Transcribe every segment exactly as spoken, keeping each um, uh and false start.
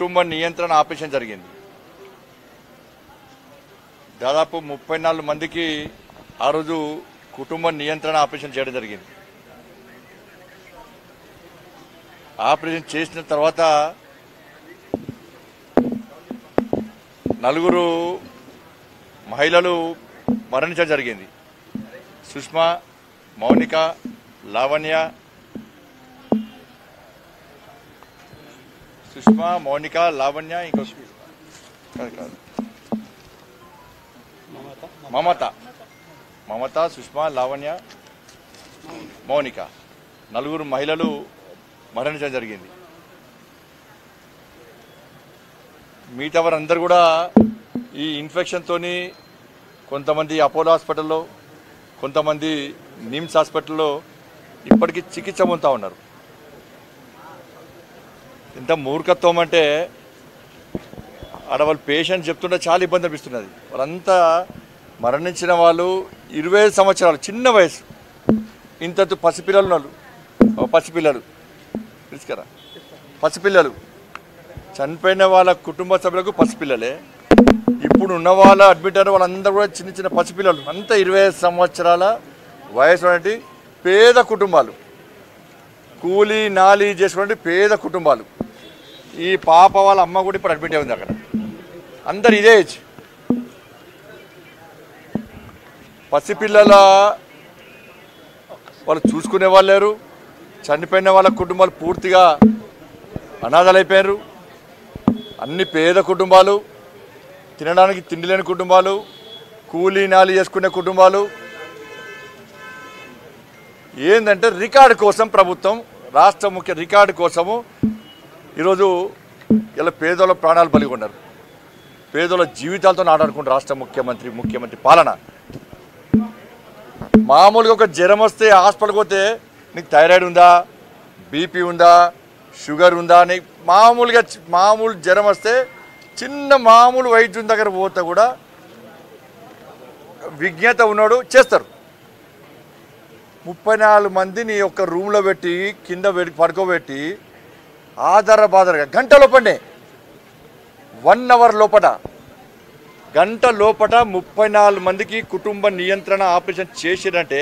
కుటుంబ నియంత్రణ ఆపరేషన్ జరిగింది. దాదాపు ముప్పై నాలుగు మందికి ఆ రోజు కుటుంబ నియంత్రణ ఆపరేషన్ చేయడం జరిగింది. ఆపరేషన్ చేసిన తర్వాత నలుగురు మహిళలు మరణించడం జరిగింది. సుష్మా, మౌనిక, లావణ్య, సుష్మా మౌనిక లావణ్య ఇంకో కాదు మమత మమత సుష్మా లావణ్య మౌనిక నలుగురు మహిళలు మరణించడం జరిగింది. మిగతా వారందరూ కూడా ఈ ఇన్ఫెక్షన్తోని కొంతమంది అపోలో హాస్పిటల్లో, కొంతమంది నిమ్స్ హాస్పిటల్లో ఇప్పటికీ చికిత్స పొందుతూ ఉన్నారు. ఎంత మూర్ఖత్వం అంటే ఆడ వాళ్ళు పేషెంట్ చెప్తుంటే చాలా ఇబ్బంది అనిపిస్తున్నది. వాళ్ళంతా మరణించిన వాళ్ళు ఇరవై ఐదు సంవత్సరాలు చిన్న వయసు, ఇంత పసిపిల్లలు ఉన్నారు. పసిపిల్లలు తీసుకురా పసిపిల్లలు చనిపోయిన వాళ్ళ కుటుంబ సభ్యులకు పసిపిల్లలే. ఇప్పుడు ఉన్న వాళ్ళ అడ్మిట్ అయిన వాళ్ళందరూ కూడా చిన్న చిన్న పసిపిల్లలు, అంతా ఇరవై ఐదు సంవత్సరాల వయసు అనేటి పేద కుటుంబాలు, కూలీ నాలి చేసుకునే పేద కుటుంబాలు. ఈ పాప వాళ్ళ అమ్మ కూడా ఇప్పుడు అడ్మిట్ అయింది అక్కడ. అందరు ఇదే ఏజ్. పసిపిల్లల వాళ్ళు చూసుకునే వాళ్ళు లేరు. చనిపోయిన వాళ్ళ కుటుంబాలు పూర్తిగా అనాథలైపోయారు. అన్ని పేద కుటుంబాలు, తినడానికి తిండి లేని కుటుంబాలు, కూలీ నాలి చేసుకునే కుటుంబాలు. ఏంటంటే రికార్డు కోసం ప్రభుత్వం, రాష్ట్ర ముఖ్య రికార్డు కోసము ఈరోజు ఇలా పేదోళ్ళ ప్రాణాలు బలిగొన్నారు. పేదోళ్ళ జీవితాలతో ఆటాడుకుంటారు రాష్ట్ర ముఖ్యమంత్రి ముఖ్యమంత్రి పాలన. మామూలుగా ఒక జ్వరం వస్తే హాస్పిటల్కి పోతే నీకు థైరాయిడ్ ఉందా, బీపీ ఉందా, షుగర్ ఉందా అని మామూలుగా మామూలు జ్వరం వస్తే చిన్న మామూలు వైద్యుని దగ్గర పోతే కూడా విజ్ఞత ఉన్నాడు చేస్తారు. ముప్పై నాలుగు మందిని ఒక రూమ్లో పెట్టి కింద పడుకోబెట్టి ఆధార బాధారగా గంట లోపలనే వన్ అవర్ లోపల గంట లోపల ముప్పై నాలుగు మందికి కుటుంబ నియంత్రణ ఆపరేషన్ చేసిరంటే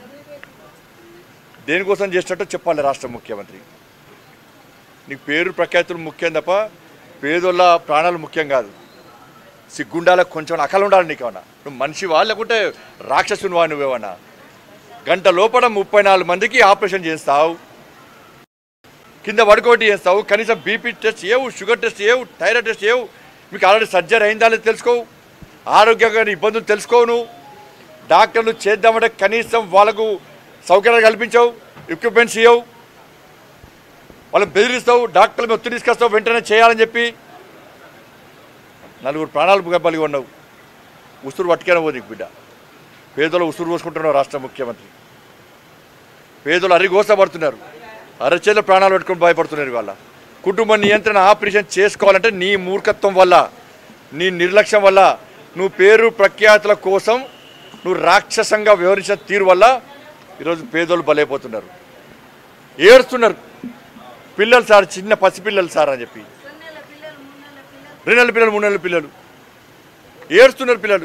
దేనికోసం చేసినట్టు చెప్పాలి రాష్ట్ర ముఖ్యమంత్రి. నీకు పేరు ప్రఖ్యాతులు ముఖ్యం తప్ప పేదోళ్ళ ప్రాణాలు ముఖ్యం కాదు. సిగ్గుండాలకు కొంచెం అకలు ఉండాలి నీకేమన్నా. నువ్వు మనిషివా లేకుంటే రాక్షసునివా నువ్వేమన్నా? గంట లోపల ముప్పై నాలుగు మందికి ఆపరేషన్ చేస్తావు, కింద పడుకోటి చేస్తావు, కనీసం బీపీ టెస్ట్ చేయవు, షుగర్ టెస్ట్ చేయవు, థైరాయిడ్ టెస్ట్ చేయవు. మీకు ఆల్రెడీ సర్జరీ అయిందా లేదు తెలుసుకోవు, ఆరోగ్యంగా ఇబ్బందులు తెలుసుకోవు. నువ్వు డాక్టర్లు చేద్దామంటే కనీసం వాళ్ళకు సౌకర్యాలు కల్పించవు, ఎక్విప్మెంట్స్ ఇవ్వవు, వాళ్ళని బెదిరిస్తావు, డాక్టర్లు ఒత్తిడి తీసుకొస్తావు వెంటనే చేయాలని చెప్పి. నలుగురు ప్రాణాలు బలిగి ఉన్నావు. ఉసురు పట్టుకైనా పోదు బిడ్డ. పేదలు ఉసురు పోసుకుంటున్నావు రాష్ట్ర ముఖ్యమంత్రి. పేదలు అరిగోసపడుతున్నారు, అరచేతుల ప్రాణాలు పెట్టుకుని భయపడుతున్నారు. వాళ్ళ కుటుంబ నియంత్రణ ఆపరేషన్ చేసుకోవాలంటే నీ మూర్ఖత్వం వల్ల, నీ నిర్లక్ష్యం వల్ల, నువ్వు పేరు ప్రఖ్యాతుల కోసం నువ్వు రాక్షసంగా వ్యవహరించిన తీరు వల్ల ఈరోజు పేదోళ్ళు బలైపోతున్నారు, ఏడుస్తున్నారు. పిల్లలు సార్, చిన్న పసిపిల్లలు సార్ అని చెప్పి రెండు నెలల పిల్లలు మూడు నెలల పిల్లలు ఏడుస్తున్నారు. పిల్లలు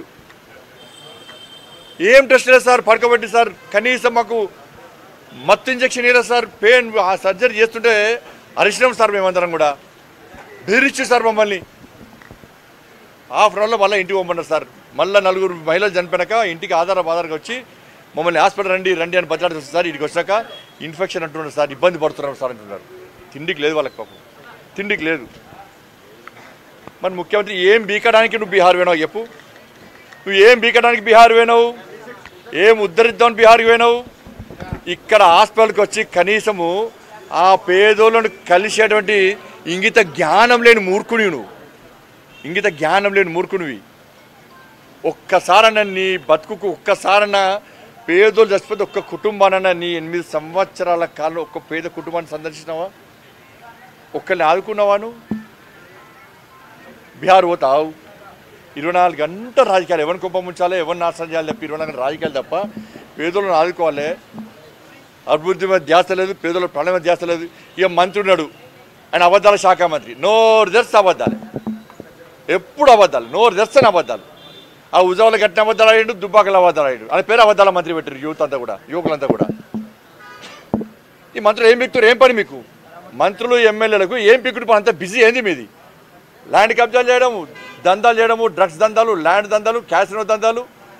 ఏం టెస్ట్ లేదు సార్, పడుకోబెట్టి సార్, కనీసం మాకు మత్తు ఇంజక్షన్ ఇవ్వలేదు సార్, పెయిన్ ఆ సర్జరీ చేస్తుంటే అరిచినాం సార్, మేమందరం కూడా బెదిరించి సార్ మమ్మల్ని. హాఫ్ అన్ అవర్లో మళ్ళీ ఇంటికి పోమన్నారు సార్. మళ్ళీ నలుగురు మహిళలు చనిపోయాక ఇంటికి ఆధార బాధారగా వచ్చి మమ్మల్ని హాస్పిటల్ రండి రండి అని బట్లాడుతూ సార్. ఇంటికి వచ్చాక ఇన్ఫెక్షన్ అంటున్నారు సార్, ఇబ్బంది పడుతున్నారు సార్ అంటున్నారు. తిండికి లేదు వాళ్ళకి, పాపం తిండికి లేదు. మరి ముఖ్యమంత్రి ఏం బీకడానికి నువ్వు బీహార్ పోయినావు చెప్పు? నువ్వు ఏం బీకడానికి బీహార్ పోయినావు? ఏం ఉద్ధరిద్దామని బీహార్కి పోయినావు? ఇక్కడ హాస్పిటల్కి వచ్చి కనీసము ఆ పేదోళ్ళను కలిసేటువంటి ఇంగిత జ్ఞానం లేని మూర్ఖునివి నువ్వు, ఇంగిత జ్ఞానం లేని మూర్ఖునివి. ఒక్కసారన్నా నీ బతుకుకు ఒక్కసారన్నా పేదోళ్ళు చచ్చిపోతే ఒక్క కుటుంబానన్నా నీ ఎనిమిది సంవత్సరాల కాలంలో ఒక్క పేద కుటుంబాన్ని సందర్శించినావా? ఒక్కరిని ఆదుకున్నావా? నువ్వు బీహార్ పోతావు, ఇరవై నాలుగు గంటల రాజకీయాలు, ఎవరిని కుప్పం ఉంచాలి, ఎవరిని నాశనం చేయాలి తప్ప ఇరవై నాలుగు రాజకీయాలు తప్ప పేదోళ్ళని ఆదుకోవాలి. అభివృద్ధి మీద ధ్యాస లేదు, పేదోళ్ళ ప్రాణం మీద ధ్యాస లేదు. ఇక మంత్రి ఉన్నాడు, ఆయన అబద్ధాల శాఖ మంత్రి, నోరు తెరిస్తే అబద్ధాలు, ఎప్పుడు అబద్ధాలు, నోరు తెరిస్తేనే అబద్ధాలు. ఆ ఉజావులు కట్టిన అబద్ధాలు అయ్యాడు, దుబ్బాకల అబద్ధాలు అయ్యాడు. ఆయన పేరు అబద్ధాల మంత్రి పెట్టారు యూత్ అంతా కూడా, యువకులంతా కూడా. ఈ మంత్రులు ఏం పిక్కుతారు? ఏం పని మీకు? మంత్రులు ఎమ్మెల్యేలకు ఏం పిక్కుడు పని? అంత బిజీ ఏంది మీది? ల్యాండ్ కబ్జాలు చేయడము, దందాలు చేయడము, డ్రగ్స్ దందాలు, ల్యాండ్ దందాలు, క్యాసినో దందాలు,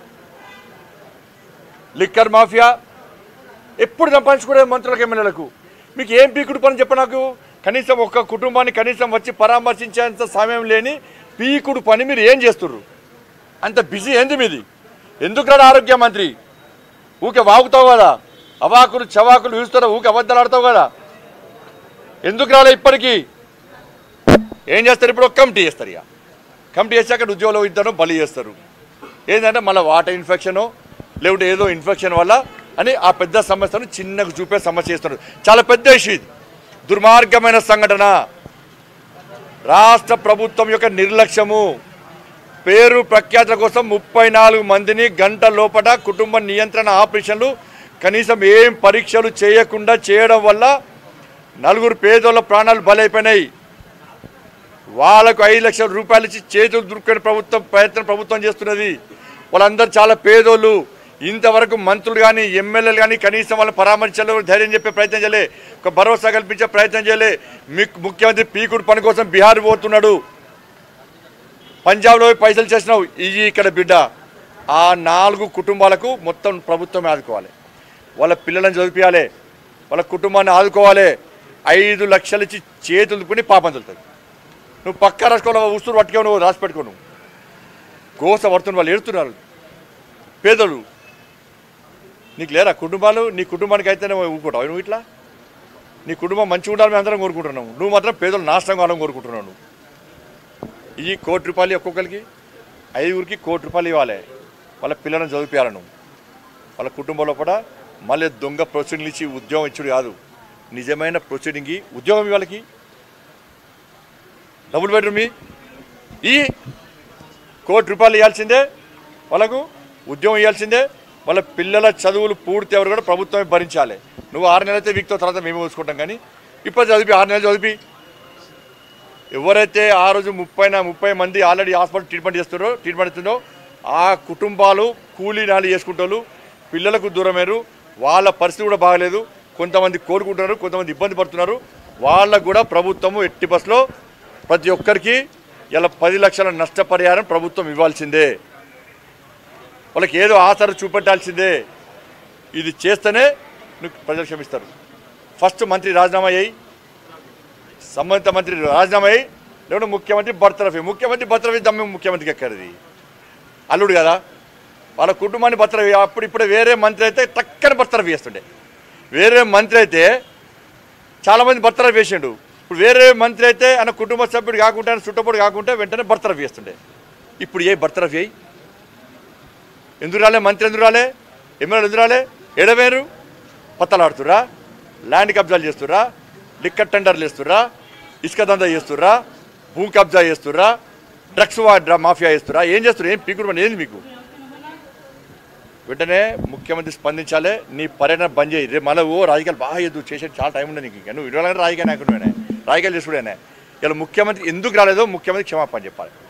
లిక్కర్ మాఫియా, ఎప్పుడు సంపాదించుకునే మంత్రులకు ఎమ్మెల్యేలకు. మీకు ఏం పీకుడు పని చెప్ప నాకు. కనీసం ఒక్క కుటుంబాన్ని కనీసం వచ్చి పరామర్శించేంత సమయం లేని పీకుడు పని మీరు ఏం చేస్తుర్రు? అంత బిజీ ఏంది మీది? ఎందుకు రాడు ఆరోగ్య మంత్రి? ఊకే వాగుతావు కదా, అవాకులు చవాకులు చూస్తారా, ఊకే అబద్ధాలు ఆడతావు కదా, ఎందుకు రాలే ఇప్పటికీ? ఏం చేస్తారు ఇప్పుడు? ఒక కమిటీ చేస్తారు. ఇక కమిటీ చేసి అక్కడ ఉద్యోగులు ఇద్దరు బలి చేస్తారు. ఏంటంటే మళ్ళీ వాటర్ ఇన్ఫెక్షను లేకుంటే ఏదో ఇన్ఫెక్షన్ వల్ల అని ఆ పెద్ద సమస్యను చిన్నగా చూపే సమస్య చేస్తున్నారు. చాలా పెద్ద ఇష్యూ ఇది, దుర్మార్గమైన సంఘటన. రాష్ట్ర ప్రభుత్వం యొక్క నిర్లక్ష్యము, పేరు ప్రఖ్యాతుల కోసం ముప్పై నాలుగు మందిని గంట లోపల కుటుంబ నియంత్రణ ఆపరేషన్లు కనీసం ఏం పరీక్షలు చేయకుండా చేయడం వల్ల నలుగురు పేదోళ్ళ ప్రాణాలు బలైపోయినాయి. వాళ్ళకు ఐదు లక్షల రూపాయలు ఇచ్చి చేతులు దుర్కునే ప్రభుత్వం ప్రయత్నం ప్రభుత్వం చేస్తున్నది. వాళ్ళందరూ చాలా పేదోళ్ళు. ఇంతవరకు మంత్రులు కానీ ఎమ్మెల్యేలు కానీ కనీసం వాళ్ళని పరామర్శలు ధైర్యం చెప్పే ప్రయత్నం చేయలే, ఒక భరోసా కల్పించే ప్రయత్నం చేయలే. ముఖ్యమంత్రి పీకుడు పని కోసం బీహార్ పోతున్నాడు, పంజాబ్లో పైసలు చేసినావు, ఇవి ఇక్కడ బిడ్డ. ఆ నాలుగు కుటుంబాలకు మొత్తం ప్రభుత్వం ఆదుకోవాలి, వాళ్ళ పిల్లలను చదివించాలి, వాళ్ళ కుటుంబాన్ని ఆదుకోవాలి. ఐదు లక్షలు ఇచ్చి చేతులు దుక్కుని పాపం చదువుతుంది. నువ్వు పక్క రాసుకోవాలి, ఉసురు పట్టుకొని నువ్వు రాసి పెట్టుకో. నువ్వు గోస పడుతున్న వాళ్ళు ఏడుతున్నారు పేదలు. నీకు లేరా కుటుంబాలు? నీ కుటుంబానికి అయితేనే ఊరుకుంటావు నువ్వు. ఇట్లా నీ కుటుంబం మంచిగా ఉండాలి మేము అందరం కోరుకుంటున్నావు, నువ్వు మాత్రం పేదలు నాశనం కావాలని కోరుకుంటున్నావు. నువ్వు ఈ కోటి రూపాయలు ఒక్కొక్కరికి ఐదుగురికి కోటి రూపాయలు ఇవ్వాలి, వాళ్ళ పిల్లలను చదివించాలి. నువ్వు వాళ్ళ కుటుంబంలో కూడా మళ్ళీ దొంగ ప్రొసీడింగ్లు ఇచ్చి ఉద్యోగం ఇచ్చుడు కాదు, నిజమైన ప్రొసీడింగ్కి ఉద్యోగం వాళ్ళకి డబుల్ బెడ్రూమ్ ఈ కోటి రూపాయలు ఇవ్వాల్సిందే, వాళ్ళకు ఉద్యోగం ఇవ్వాల్సిందే. వాళ్ళ పిల్లల చదువులు పూర్తి ఎవరు కూడా ప్రభుత్వమే భరించాలి. నువ్వు ఆరు నెలలు అయితే వీక్తో తర్వాత మేము చూసుకుంటాం, కానీ ఇప్పుడు చదివి ఆరు నెలలు చదివి ఎవరైతే ఆ రోజు ముప్పై ముప్పై మంది ఆల్రెడీ హాస్పిటల్ ట్రీట్మెంట్ చేస్తారో ట్రీట్మెంట్ ఇస్తుందో ఆ కుటుంబాలు కూలీ నాలి చేసుకుంటారు, పిల్లలకు దూరమేరు, వాళ్ళ పరిస్థితి కూడా బాగలేదు. కొంతమంది కోరుకుంటున్నారు, కొంతమంది ఇబ్బంది పడుతున్నారు. వాళ్ళకు కూడా ప్రభుత్వము ఎట్టి బస్సులో ప్రతి ఒక్కరికి ఇలా పది లక్షల నష్టపరిహారం ప్రభుత్వం ఇవ్వాల్సిందే. వాళ్ళకి ఏదో ఆసర చూపెట్టాల్సిందే. ఇది చేస్తేనే నువ్వు ప్రజలు క్షమిస్తారు. ఫస్ట్ మంత్రి రాజీనామా అయ్యి, సంబంధిత మంత్రి రాజీనామా అయ్యి, లేకుంటే ముఖ్యమంత్రి బర్తరఫీ. ముఖ్యమంత్రి బర్తరఫీ దమ్మే ముఖ్యమంత్రికి ఎక్కడిది? అల్లుడు కదా, వాళ్ళ కుటుంబాన్ని బర్తరఫీ. అప్పుడు ఇప్పుడు వేరే మంత్రి అయితే టక్కని బర్తరఫీ చేస్తుండే. వేరే మంత్రి అయితే చాలామంది బర్తరఫీ చేసిండు. ఇప్పుడు వేరే మంత్రి అయితే ఆయన కుటుంబ సభ్యుడు కాకుండా ఆయన చుట్టపొడు కాకుంటే వెంటనే బర్తరఫీ చేస్తుండే. ఇప్పుడు ఏ బర్తరఫీ అయ్యి ఎందుకు రాలే? మంత్రి ఎందుకు రాలే? ఎమ్మెల్యేలు ఎందుకు రాలే? ఎడవేరు పత్తలాడుతుర్రా, ల్యాండ్ కబ్జాలు చేస్తుర్రా, లిక్కర్ టెండర్లు చేస్తుర్రా, ఇసుక దందా చేస్తుర్రా, భూ కబ్జా చేస్తుర్రా, డ్రగ్స్ మాఫియా చేస్తుర్రా, ఏం చేస్తున్నారు? ఏం పీకుడు ఏంది మీకు? వెంటనే ముఖ్యమంత్రి స్పందించాలి. నీ పర్యటన బంద్ చేయి. రేపు మళ్ళీ ఓ రాజకీయాలు బాగా ఎదురు చేసే చాలా టైం ఉండదు నీకు. నువ్వు ఇరవై రాజకీయ నాయకుడు రాజకీయాలు చేసుకునే ఇలా ముఖ్యమంత్రి ఎందుకు రాలేదో ముఖ్యమంత్రి క్షమాపణ చెప్పాలి.